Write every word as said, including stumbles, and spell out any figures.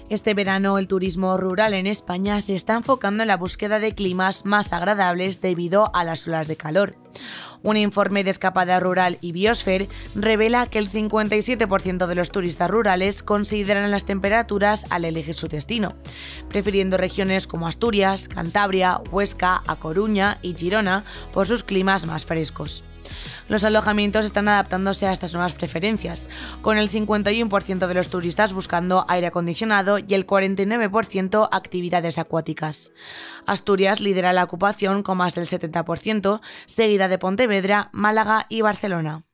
Este verano el turismo rural en España se está enfocando en la búsqueda de climas más agradables debido a las olas de calor. Un informe de Escapada Rural y Biosphere revela que el cincuenta y siete por ciento de los turistas rurales consideran las temperaturas al elegir su destino, prefiriendo regiones como Asturias, Cantabria, Huesca, A Coruña y Girona por sus climas más frescos. Los alojamientos están adaptándose a estas nuevas preferencias, con el cincuenta y uno por ciento de los turistas buscando aire acondicionado y el cuarenta y nueve por ciento actividades acuáticas. Asturias lidera la ocupación con más del setenta por ciento, seguida de Pontevedra, Málaga y Barcelona.